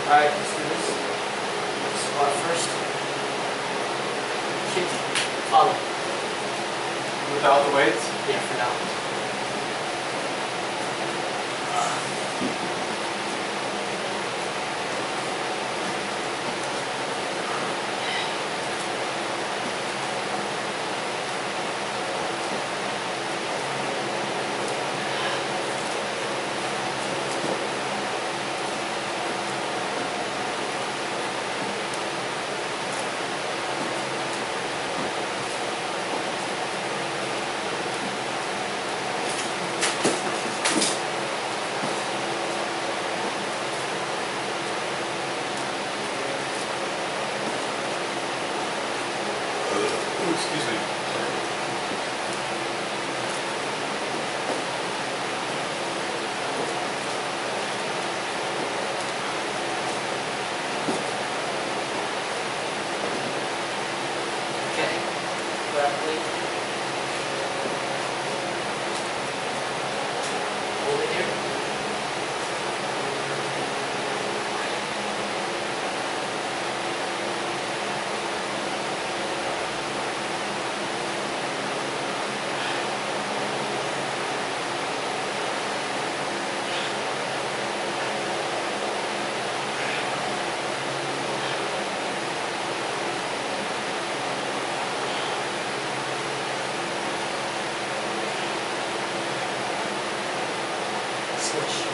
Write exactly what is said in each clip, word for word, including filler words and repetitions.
Alright, let's do this. Squat first. Kick. Follow. Without the weights? Yeah, for now. Excuse me. Okay. Grab weight. Hold it here. Switch.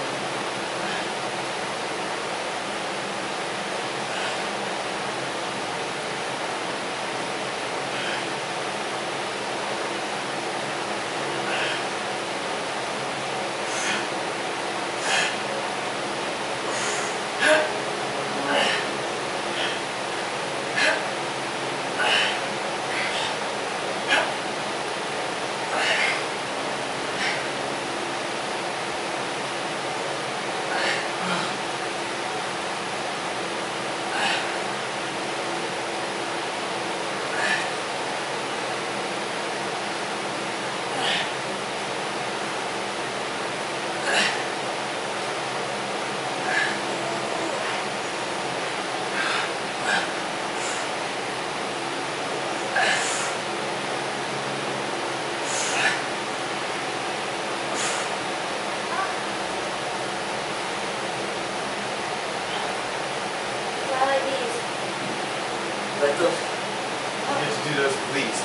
Let those. You get to do those at least.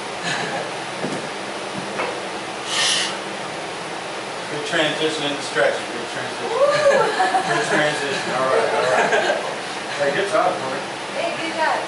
Good transition into stretching. Good transition. Good transition. All right, all right. Hey, good job, Corey. Hey, good job.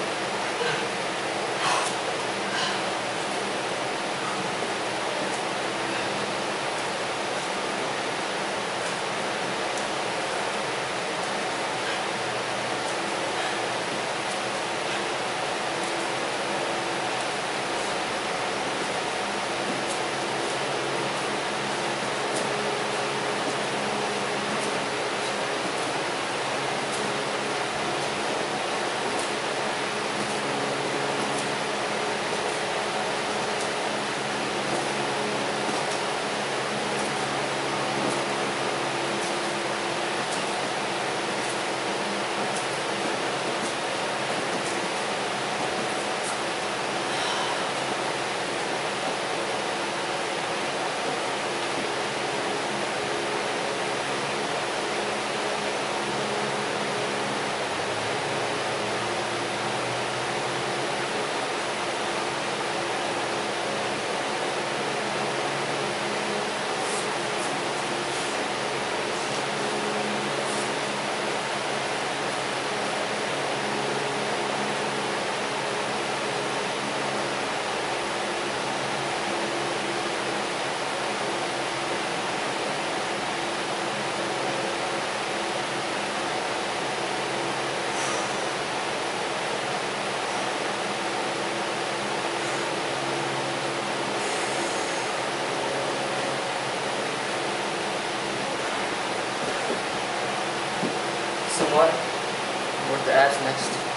Somewhat. Work the abs next.